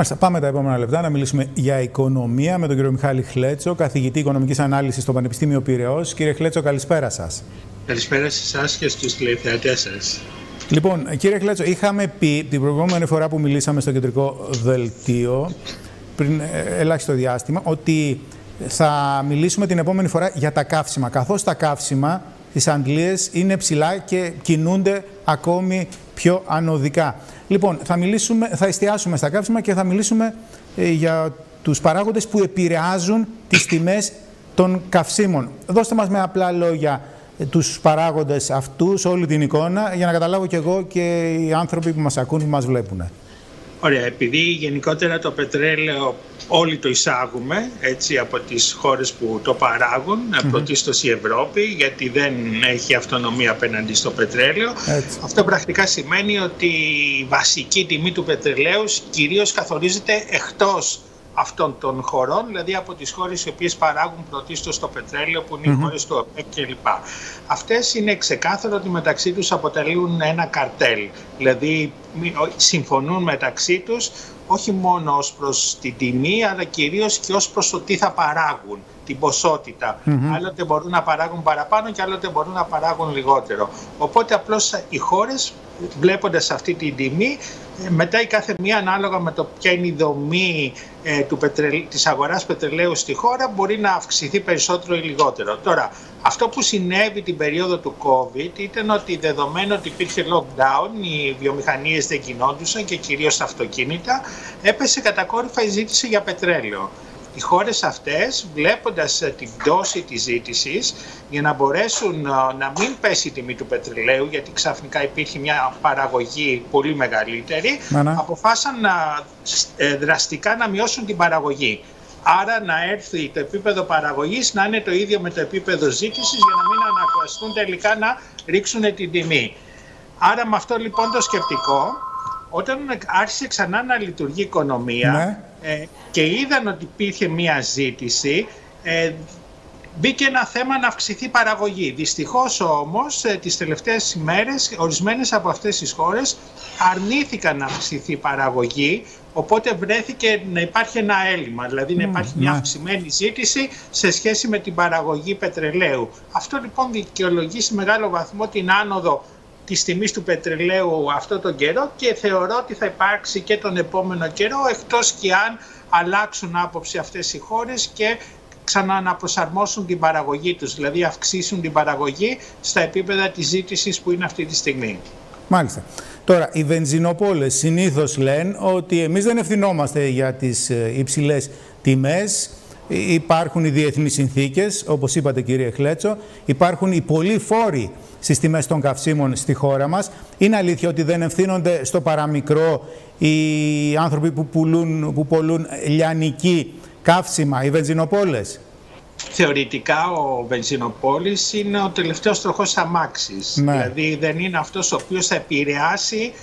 Μάλιστα, πάμε τα επόμενα λεπτά να μιλήσουμε για οικονομία με τον κύριο Μιχάλη Χλέτσο, καθηγητή οικονομικής ανάλυσης στο Πανεπιστήμιο Πειραιώς. Κύριε Χλέτσο, καλησπέρα σας. Καλησπέρα σε εσάς και στους τηλεθεατές σας. Λοιπόν, κύριε Χλέτσο, είχαμε πει την προηγούμενη φορά που μιλήσαμε στο κεντρικό δελτίο, πριν ελάχιστο διάστημα, ότι θα μιλήσουμε την επόμενη φορά για τα καύσιμα, καθώς τα καύσιμα στις Αντλίες είναι ψηλά και κινούνται ακόμη πιο ανωδικά. Λοιπόν, θα εστιάσουμε στα καύσιμα και θα μιλήσουμε για τους παράγοντες που επηρεάζουν τις τιμές των καυσίμων. Δώστε μας με απλά λόγια τους παράγοντες αυτούς, όλη την εικόνα, για να καταλάβω κι εγώ και οι άνθρωποι που μας ακούν, που μας βλέπουν. Ωραία, επειδή γενικότερα το πετρέλαιο όλοι το εισάγουμε έτσι, από τις χώρες που το παράγουν, πρωτίστως η Ευρώπη, γιατί δεν έχει αυτονομία απέναντι στο πετρέλαιο. Έτσι. Αυτό πρακτικά σημαίνει ότι η βασική τιμή του πετρελαίου κυρίως καθορίζεται εκτός αυτών των χωρών, δηλαδή από τις χώρες οι οποίες παράγουν πρωτίστως το πετρέλαιο, που είναι οι χώρες του ΟΠΕΚ κλπ. Αυτές είναι ξεκάθαρο ότι μεταξύ τους αποτελούν ένα καρτέλ, δηλαδή συμφωνούν μεταξύ τους όχι μόνο ως προς την τιμή, αλλά κυρίως και ως προς το τι θα παράγουν, την ποσότητα. Άλλοτε μπορούν να παράγουν παραπάνω και άλλοτε μπορούν να παράγουν λιγότερο. Οπότε απλώς οι χώρες, βλέποντας αυτή την τιμή, μετά η κάθε μία ανάλογα με το ποια είναι η δομή της αγοράς πετρελαίου στη χώρα, μπορεί να αυξηθεί περισσότερο ή λιγότερο. Τώρα, αυτό που συνέβη την περίοδο του COVID ήταν ότι δεδομένου ότι υπήρχε lockdown, οι βιομηχανίες δεν κινόντουσαν και κυρίως τα αυτοκίνητα, έπεσε κατακόρυφα η ζήτηση για πετρέλαιο. Οι χώρες αυτές, βλέποντας την πτώση της ζήτησης, για να μπορέσουν να μην πέσει η τιμή του πετρελαίου, γιατί ξαφνικά υπήρχε μια παραγωγή πολύ μεγαλύτερη, αποφάσισαν δραστικά να μειώσουν την παραγωγή. Άρα να έρθει το επίπεδο παραγωγής να είναι το ίδιο με το επίπεδο ζήτησης, για να μην αναγκαστούν τελικά να ρίξουν την τιμή. Άρα με αυτό λοιπόν το σκεπτικό, όταν άρχισε ξανά να λειτουργεί η οικονομία και είδαν ότι υπήρχε μία ζήτηση, μπήκε ένα θέμα να αυξηθεί η παραγωγή. Δυστυχώς όμως τις τελευταίες ημέρες ορισμένες από αυτές τις χώρες αρνήθηκαν να αυξηθεί η παραγωγή, οπότε βρέθηκε να υπάρχει ένα έλλειμμα, δηλαδή να υπάρχει μια αυξημένη ζήτηση σε σχέση με την παραγωγή πετρελαίου. Αυτό λοιπόν δικαιολογεί σε μεγάλο βαθμό την άνοδο της τιμής του πετρελαίου αυτό τον καιρό, και θεωρώ ότι θα υπάρξει και τον επόμενο καιρό, εκτός και αν αλλάξουν άποψη αυτές οι χώρες και ξανααναπροσαρμόσουν την παραγωγή τους, δηλαδή αυξήσουν την παραγωγή στα επίπεδα της ζήτησης που είναι αυτή τη στιγμή. Μάλιστα. Τώρα, οι βενζινοπόλες συνήθως λένε ότι εμείς δεν ευθυνόμαστε για τις υψηλές τιμές. Υπάρχουν οι διεθνείς συνθήκες, όπως είπατε κύριε Χλέτσο, υπάρχουν οι πολλοί φόροι στις τιμές των καυσίμων στη χώρα μας. Είναι αλήθεια ότι δεν ευθύνονται στο παραμικρό οι άνθρωποι που πουλούν λιανική καύσιμα, οι βενζινοπόλες? Θεωρητικά ο βενζινοπόλης είναι ο τελευταίος τροχός αμάξης. Δηλαδή δεν είναι αυτός ο οποίος θα επηρεάσει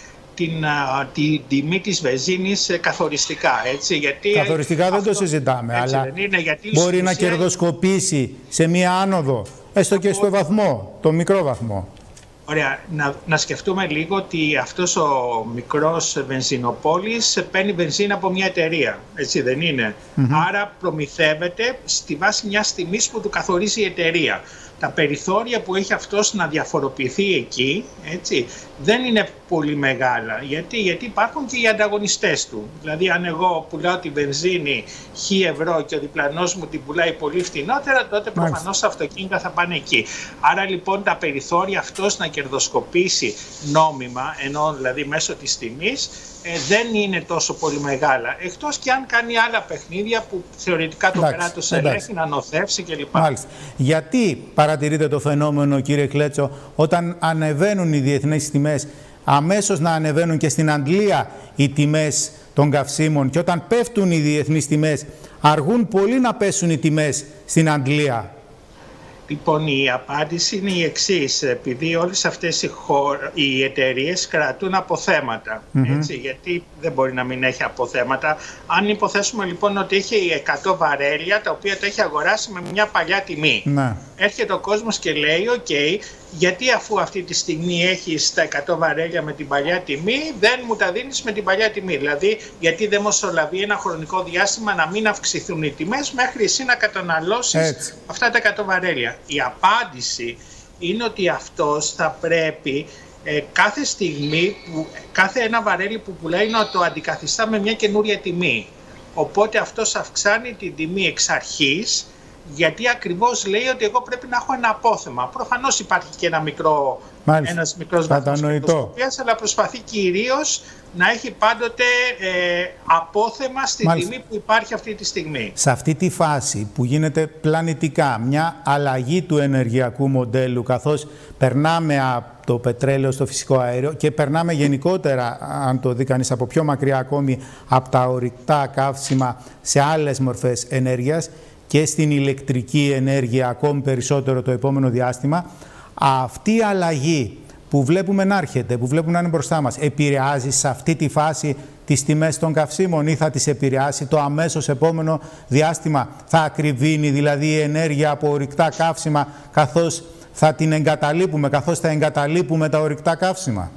την τιμή της βενζίνης καθοριστικά. Έτσι, γιατί καθοριστικά δεν το συζητάμε, αλλά μπορεί να κερδοσκοπήσει σε μία άνοδο, έστω και στο βαθμό, το μικρό βαθμό. Ωραία. Να σκεφτούμε λίγο ότι αυτός ο μικρός βενζινοπόλης παίρνει βενζίνα από μια εταιρεία, έτσι δεν είναι? Άρα προμηθεύεται στη βάση μιας τιμής που του καθορίζει η εταιρεία. Τα περιθώρια που έχει αυτός να διαφοροποιηθεί εκεί, έτσι, δεν είναι πολύ μεγάλα. Γιατί υπάρχουν και οι ανταγωνιστές του. Δηλαδή αν εγώ πουλάω τη βενζίνη 1.000 ευρώ και ο διπλανός μου την πουλάει πολύ φτηνότερα, τότε προφανώς τα αυτοκίνητα θα πάνε εκεί. Άρα λοιπόν τα περιθώρια αυτός να κερδοσκοπήσει νόμιμα, ενώ δηλαδή μέσω της τιμής, δεν είναι τόσο πολύ μεγάλα. Εκτός και αν κάνει άλλα παιχνίδια που θεωρητικά το κράτος ελέγχει, να νοθεύσει κλπ. Μάλιστα. Γιατί παρατηρείτε το φαινόμενο, κύριε Χλέτσο, όταν ανεβαίνουν οι διεθνείς τιμές, αμέσως να ανεβαίνουν και στην Αγγλία οι τιμές των καυσίμων, και όταν πέφτουν οι διεθνείς τιμές, αργούν πολύ να πέσουν οι τιμές στην Αγγλία? Λοιπόν, η απάντηση είναι η εξής. Επειδή όλες αυτές οι εταιρείες κρατούν αποθέματα, έτσι, γιατί δεν μπορεί να μην έχει αποθέματα. Αν υποθέσουμε λοιπόν ότι έχει 100 βαρέλια τα οποία τα έχει αγοράσει με μια παλιά τιμή. Έρχεται ο κόσμος και λέει, OK, γιατί αφού αυτή τη στιγμή έχεις τα 100 βαρέλια με την παλιά τιμή, δεν μου τα δίνεις με την παλιά τιμή? Δηλαδή, γιατί δεν μεσολαβεί ένα χρονικό διάστημα να μην αυξηθούν οι τιμές μέχρι εσύ να καταναλώσεις αυτά τα 100 βαρέλια? Η απάντηση είναι ότι αυτός θα πρέπει κάθε στιγμή, κάθε ένα βαρέλι που πουλάει, να το αντικαθιστά με μια καινούρια τιμή. Οπότε αυτός αυξάνει την τιμή εξ αρχής, γιατί ακριβώς λέει ότι εγώ πρέπει να έχω ένα απόθεμα. Προφανώς υπάρχει και ένας μικρός βαθμός κερδοσκοπίας, αλλά προσπαθεί κυρίως να έχει πάντοτε απόθεμα στην τιμή που υπάρχει αυτή τη στιγμή. Σε αυτή τη φάση που γίνεται πλανητικά μια αλλαγή του ενεργειακού μοντέλου, καθώς περνάμε από το πετρέλαιο στο φυσικό αέριο και περνάμε γενικότερα, αν το δει κανείς από πιο μακριά ακόμη, από τα ορυκτά καύσιμα σε άλλες μορφές ενέργειας και στην ηλεκτρική ενέργεια ακόμη περισσότερο το επόμενο διάστημα, αυτή η αλλαγή που βλέπουμε να έρχεται, που βλέπουμε να είναι μπροστά μας, επηρεάζει σε αυτή τη φάση τις τιμές των καυσίμων ή θα τις επηρεάσει το αμέσως επόμενο διάστημα? Θα ακριβίνει δηλαδή η ενέργεια από ορυκτά καύσιμα καθώς θα την εγκαταλείπουμε, καθώς θα εγκαταλείπουμε τα ορυκτά καύσιμα?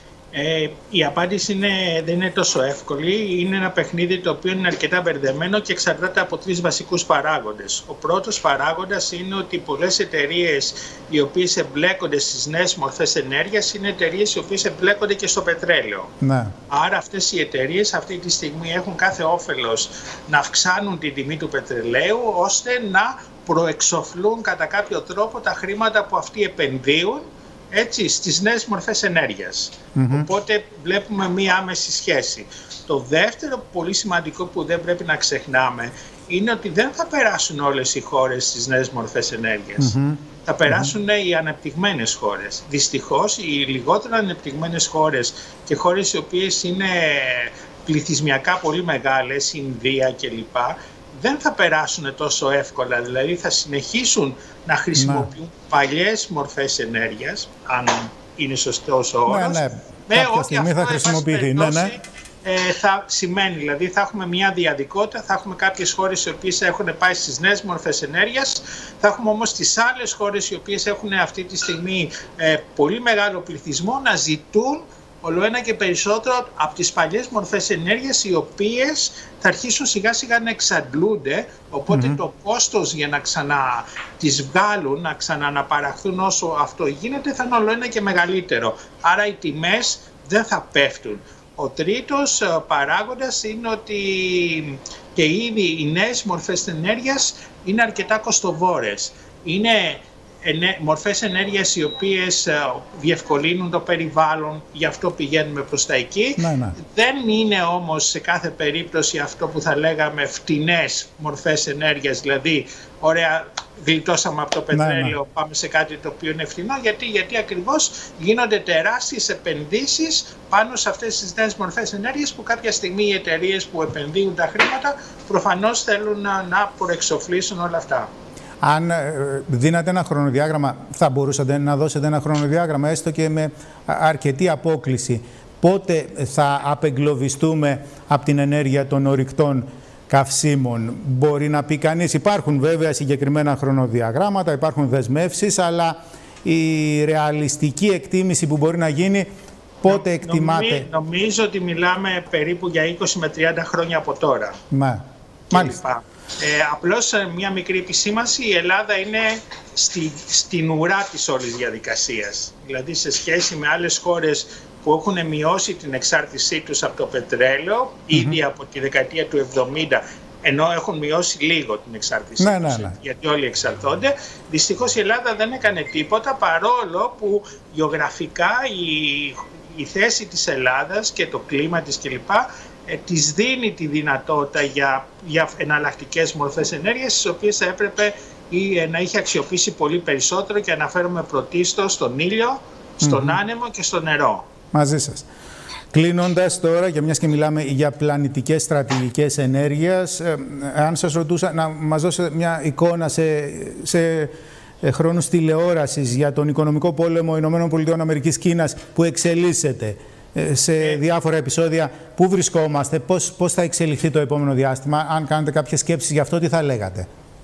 Η απάντηση δεν είναι τόσο εύκολη. Είναι ένα παιχνίδι το οποίο είναι αρκετά μπερδεμένο και εξαρτάται από 3 βασικούς παράγοντες. Ο πρώτος παράγοντας είναι ότι πολλές εταιρείες οι οποίες εμπλέκονται στις νέες μορφές ενέργειας είναι εταιρείες οι οποίες εμπλέκονται και στο πετρέλαιο. Ναι. Άρα αυτές οι εταιρείες αυτή τη στιγμή έχουν κάθε όφελος να αυξάνουν την τιμή του πετρελαίου, ώστε να προεξοφλούν κατά κάποιο τρόπο τα χρήματα που αυτοί επενδύουν στις νέες μορφές ενέργειας. Οπότε βλέπουμε μία άμεση σχέση. Το δεύτερο πολύ σημαντικό που δεν πρέπει να ξεχνάμε είναι ότι δεν θα περάσουν όλες οι χώρες στις νέες μορφές ενέργειας. Θα περάσουν οι αναπτυγμένες χώρες. Δυστυχώς οι λιγότερο αναπτυγμένες χώρες και χώρες οι οποίες είναι πληθυσμιακά πολύ μεγάλες, η Ινδία κλπ, δεν θα περάσουν τόσο εύκολα, δηλαδή θα συνεχίσουν να χρησιμοποιούν παλιές μορφές ενέργειας, αν είναι σωστός ο όρος, με ό,τι αυτό θα χρησιμοποιηθεί. Θα σημαίνει, δηλαδή θα έχουμε μια διαδικότητα, θα έχουμε κάποιες χώρες οι οποίες έχουν πάει στις νέες μορφές ενέργειας, θα έχουμε όμως τις άλλες χώρες οι οποίες έχουν αυτή τη στιγμή πολύ μεγάλο πληθυσμό να ζητούν όλο ένα και περισσότερο από τις παλιές μορφές ενέργειας, οι οποίες θα αρχίσουν σιγά σιγά να εξαντλούνται, οπότε το κόστος για να τις βγάλουν, να ξαναναπαραχθούν όσο αυτό γίνεται, θα είναι όλο ένα και μεγαλύτερο. Άρα οι τιμές δεν θα πέφτουν. Ο τρίτος παράγοντας είναι ότι και ήδη οι νέες μορφές ενέργειας είναι αρκετά κοστοβόρες. Είναι μορφές ενέργειας οι οποίες διευκολύνουν το περιβάλλον, γι' αυτό πηγαίνουμε προς τα εκεί. Δεν είναι όμως σε κάθε περίπτωση αυτό που θα λέγαμε φτηνές μορφές ενέργειας, δηλαδή ωραία γλιτώσαμε από το πετρέλαιο, πάμε σε κάτι το οποίο είναι φτηνό. Γιατί ακριβώς γίνονται τεράστιες επενδύσεις πάνω σε αυτές τις νέες μορφές ενέργειας, που κάποια στιγμή οι εταιρείες που επενδύουν τα χρήματα προφανώς θέλουν να προεξοφλήσουν όλα αυτά. Αν δίνατε ένα χρονοδιάγραμμα, θα μπορούσατε να δώσετε ένα χρονοδιάγραμμα, έστω και με αρκετή απόκλιση, πότε θα απεγκλωβιστούμε από την ενέργεια των ορυκτών καυσίμων? Μπορεί να πει κανείς, υπάρχουν βέβαια συγκεκριμένα χρονοδιαγράμματα, υπάρχουν δεσμεύσεις, αλλά η ρεαλιστική εκτίμηση που μπορεί να γίνει, πότε εκτιμάτε? Νομίζω ότι μιλάμε περίπου για 20 με 30 χρόνια από τώρα. Μάλιστα. Απλώς μια μικρή επισήμανση, η Ελλάδα είναι στην ουρά της όλης διαδικασίας. Δηλαδή σε σχέση με άλλες χώρες που έχουν μειώσει την εξάρτησή τους από το πετρέλαιο ήδη από τη δεκαετία του 70, ενώ έχουν μειώσει λίγο την εξάρτησή τους, γιατί όλοι εξαρτώνται. Δυστυχώς η Ελλάδα δεν έκανε τίποτα, παρόλο που γεωγραφικά η θέση της Ελλάδας και το κλίμα της κλπ. Της δίνει τη δυνατότητα για εναλλακτικές μορφές ενέργειας, τις οποίες θα έπρεπε να είχε αξιοποιήσει πολύ περισσότερο, και αναφέρομαι πρωτίστως στον ήλιο, στον άνεμο και στο νερό. Μαζί σας. Κλείνοντας τώρα, και μιας και μιλάμε για πλανητικές στρατηγικές ενέργειας, αν σας ρωτούσα να μας δώσετε μια εικόνα σε χρόνους τηλεόρασης για τον οικονομικό πόλεμο ΗΠΑ-Κίνας που εξελίσσεται σε διάφορα επεισόδια, πού βρισκόμαστε, πώς θα εξελιχθεί το επόμενο διάστημα? Αν κάνετε κάποιες σκέψεις γι' αυτό, τι θα λέγατε?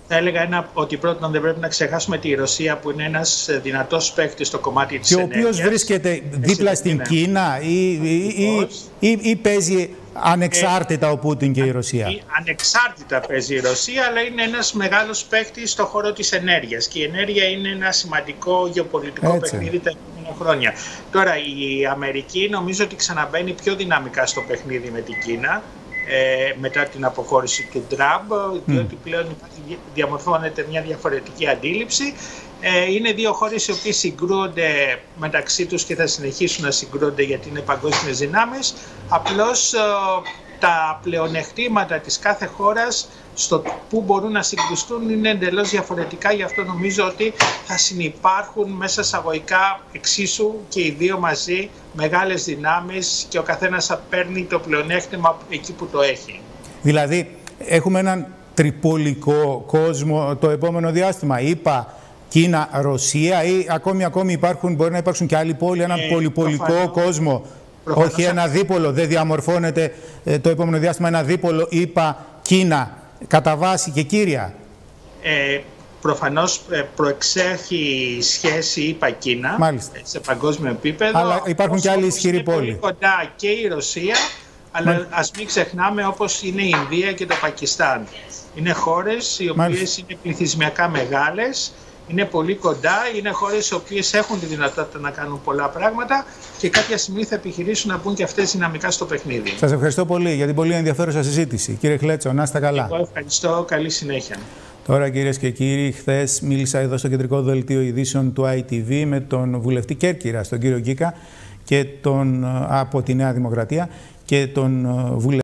Θα έλεγα ότι πρώτον δεν πρέπει να ξεχάσουμε τη Ρωσία, που είναι ένας δυνατός παίκτης στο κομμάτι της ενέργειας. Και ο οποίος βρίσκεται δίπλα στην Κίνα ή παίζει ανεξάρτητα ο Πούτιν και η Ρωσία. Ανεξάρτητα παίζει η Ρωσία, αλλά είναι ένας μεγάλος παίκτης στον χώρο της ενέργειας. Και η ενέργεια είναι ένα σημαντικό γεωπολιτικό παιχνίδι τα επόμενα χρόνια. Τώρα η Αμερική νομίζω ότι ξαναμπαίνει πιο δυναμικά στο παιχνίδι με την Κίνα. Μετά την αποχώρηση του Τραμπ, διότι πλέον διαμορφώνεται μια διαφορετική αντίληψη. Είναι δύο χώρες οι οποίες συγκρούονται μεταξύ τους και θα συνεχίσουν να συγκρούονται γιατί είναι παγκόσμιες δυνάμεις. Απλώς τα πλεονεκτήματα της κάθε χώρας στο που μπορούν να συγκρουστούν είναι εντελώς διαφορετικά. Γι' αυτό νομίζω ότι θα συνυπάρχουν μέσα εισαγωγικά εξίσου και οι δύο μαζί μεγάλες δυνάμεις και ο καθένας θα παίρνει το πλεονέκτημα εκεί που το έχει. Δηλαδή έχουμε έναν τριπολικό κόσμο το επόμενο διάστημα. Είπα Κίνα, Ρωσία ή ακόμη μπορεί να υπάρξουν και άλλοι πόλοι, έναν πολυπολικό κόσμο. Όχι ένα δίπολο, δεν διαμορφώνεται το επόμενο διάστημα ένα δίπολο, είπα Κίνα, κατά βάση και κύρια. Προφανώς προεξέχει σχέση ΙΠΑ-Κίνα σε παγκόσμιο επίπεδο. Αλλά υπάρχουν και άλλοι ισχυροί πόλοι. Είναι πολύ κοντά και η Ρωσία, αλλά ας μην ξεχνάμε όπως είναι η Ινδία και το Πακιστάν. Είναι χώρες οι οποίες είναι πληθυσμιακά μεγάλες, είναι πολύ κοντά, είναι χώρες οι οποίες έχουν τη δυνατότητα να κάνουν πολλά πράγματα και κάποια στιγμή θα επιχειρήσουν να μπουν και αυτές δυναμικά στο παιχνίδι. Σας ευχαριστώ πολύ για την πολύ ενδιαφέρουσα συζήτηση. Κύριε Χλέτσο, να είστε καλά. Εγώ ευχαριστώ. Καλή συνέχεια. Τώρα, κυρίες και κύριοι, χθες μίλησα εδώ στο κεντρικό δελτίο ειδήσεων του ITV με τον βουλευτή Κέρκυρας, τον κύριο Γκίκα, και από τη Νέα Δημοκρατία, και τον βουλευτή